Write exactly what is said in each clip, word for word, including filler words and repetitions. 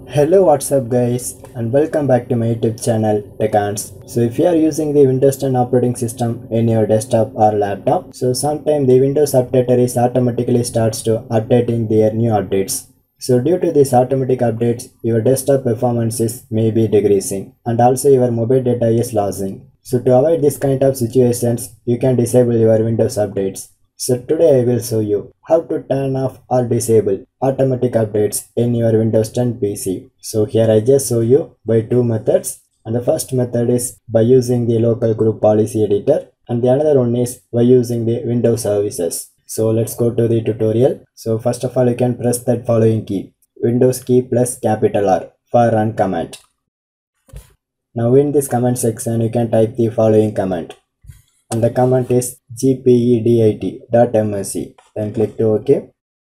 Hello, what's up guys, and welcome back to my YouTube channel TechAns. So if you are using the Windows ten operating system in your desktop or laptop, so sometimes the Windows updater is automatically starts to updating their new updates. So due to these automatic updates, your desktop performances may be decreasing and also your mobile data is losing. So to avoid this kind of situations, you can disable your Windows updates. So today I will show you how to turn off or disable automatic updates in your Windows ten P C. So here I just show you by two methods, and the first method is by using the local group policy editor and the another one is by using the Windows services. So let's go to the tutorial. So first of all you can press that following key, Windows key plus capital R for run command. Now in this command section you can type the following command. And the command is gpedit.msc. Then click to OK.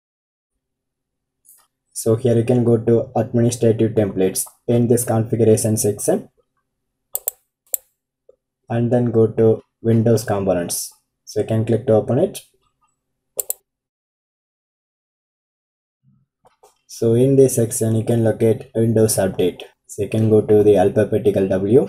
So here you can go to administrative templates in this configuration section and then go to Windows components. So you can click to open it. So in this section you can locate Windows Update. So you can go to the alphabetical W.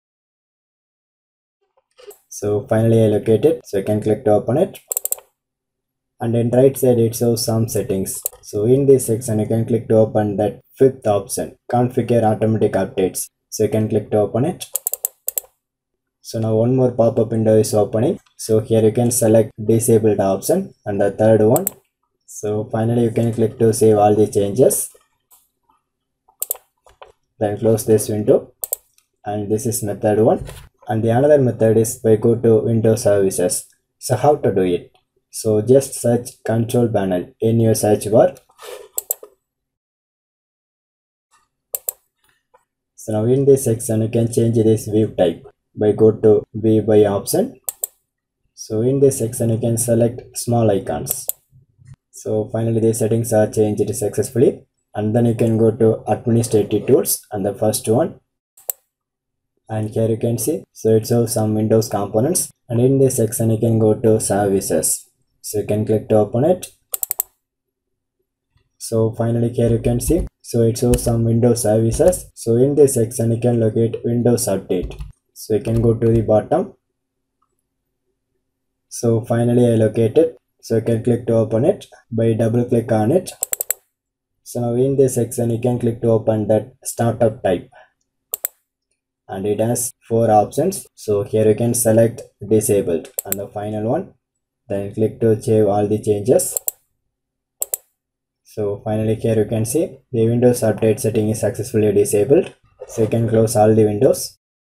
So finally I locate it. So you can click to open it. And in right side it shows some settings. So in this section you can click to open that fifth option, configure automatic updates. So you can click to open it. So now one more pop-up window is opening. So here you can select disabled option and the third one. So finally you can click to save all the changes. Then close this window, and this is method one. And the another method is by go to Windows services. So how to do it? So just search control panel in your search bar. So now in this section you can change this view type by go to view by option. So in this section you can select small icons. So finally the settings are changed successfully, and then you can go to administrative tools and the first one. And here you can see, so it shows some Windows components, and in this section you can go to services. So you can click to open it. So finally here you can see, so it shows some Windows services. So in this section you can locate Windows Update. So you can go to the bottom. So finally I located. So you can click to open it by double click on it. So now in this section you can click to open that startup type. And it has four options. So here you can select disabled and the final one. Then click to save all the changes. So finally here you can see the Windows Update setting is successfully disabled. So you can close all the windows.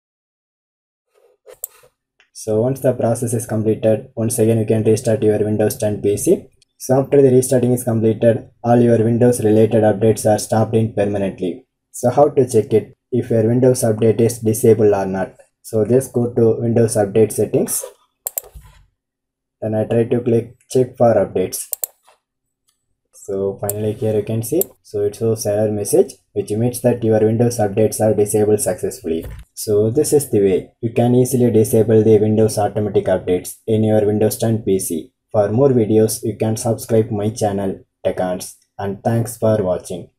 So once the process is completed, once again you can restart your Windows ten P C. So after the restarting is completed, all your Windows related updates are stopped in permanently. So how to check it if your Windows Update is disabled or not? So just go to Windows Update settings. Then I try to click check for updates. So finally here you can see, so it shows error message, which means that your Windows updates are disabled successfully. So this is the way you can easily disable the Windows automatic updates in your Windows ten P C. For more videos you can subscribe my channel TechAns, and thanks for watching.